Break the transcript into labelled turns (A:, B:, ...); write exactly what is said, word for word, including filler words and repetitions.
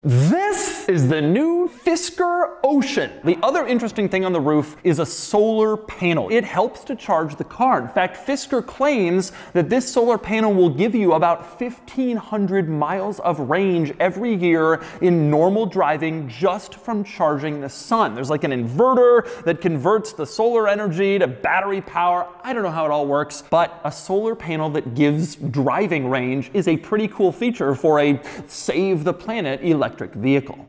A: This is the new Fisker Ocean. The other interesting thing on the roof is a solar panel. It helps to charge the car. In fact, Fisker claims that this solar panel will give you about fifteen hundred miles of range every year in normal driving just from charging the sun. There's like an inverter that converts the solar energy to battery power. I don't know how it all works, but a solar panel that gives driving range is a pretty cool feature for a save the planet electric vehicle.